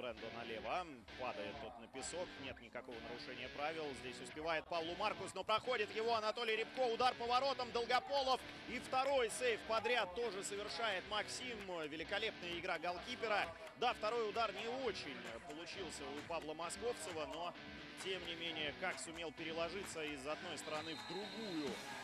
Брендо налево. Падает тот на песок. Нет никакого нарушения правил. Здесь успевает Павлу Маркус, но проходит его Анатолий Рябко. Удар по воротам. Долгополов. И второй сейв подряд тоже совершает Максим. Великолепная игра голкипера. Да, второй удар не очень получился у Павла Московцева, но тем не менее, как сумел переложиться из одной стороны в другую